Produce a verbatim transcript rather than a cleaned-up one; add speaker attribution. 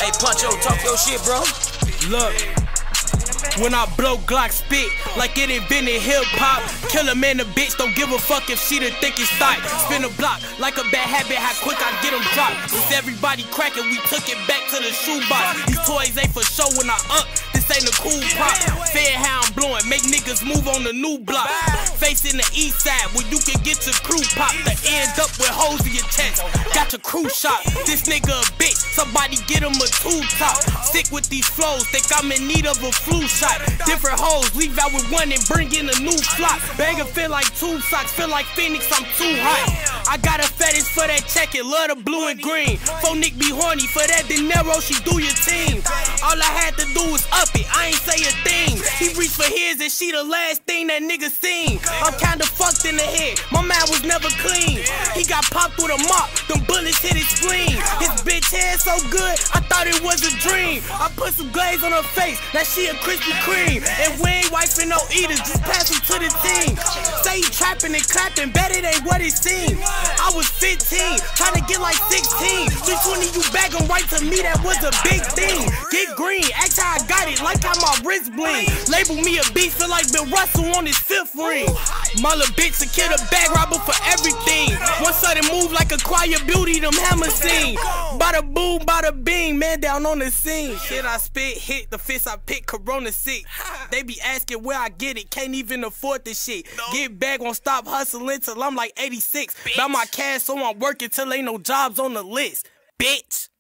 Speaker 1: Hey, Puncho, talk your shit, bro.
Speaker 2: Look, when I blow Glock spit like it invented hip-hop. Kill a man, a bitch, don't give a fuck if she the thickest thigh. Spin a block like a bad habit, how quick I get them dropped. Since everybody cracking, we took it back to the shoebox. These toys ain't for show when I up, this ain't a cool pop. Fair how I'm blowing, make niggas move on the new block. Facing the east side where you can get your crew pop. The end up with holes in your chest, got your crew shot. This nigga a bitch, somebody get him a two top. Sick with these flows, think I'm in need of a flu shot. Different hoes, leave out with one and bring in a new flock. Banger feel like two socks, feel like Phoenix, I'm too hot. I got a fetish for that check, it love the blue and green. Fo Nick be horny for that dinero, she do your team. All I had to do was up it, I ain't say a thing. He reached for his and she the last thing that nigga seen. I'm kinda fucked in the head, my mind was never clean. He got popped with a mop, them bullets hit his spleen. His bitch hair so good, I thought it was a dream. I put some glaze on her face, now she a Krispy Kreme. And we ain't wifing no eaters, just pass him to the team. Say he trapping and clapping, bet it ain't what it seemed. I was fifteen, trying to get like sixteen. three twenty, you bag him right to me, that was a big thing. Get green, act how I got it, like how my wrist bling. Label me a beast, feel like Bill Russell on his fifth ring. My little bitch a kid, a bag robber for everything. One sudden move like a quiet beauty, them hammer scene. Bada boom, bada bing, man down on the scene. Shit I spit, hit the fist I pick, Corona sick. They be asking where I get it, can't even afford this shit. Get back, won't stop hustling till I'm like eighty-six. Buy my cash so I'm working till ain't no jobs on the list, bitch.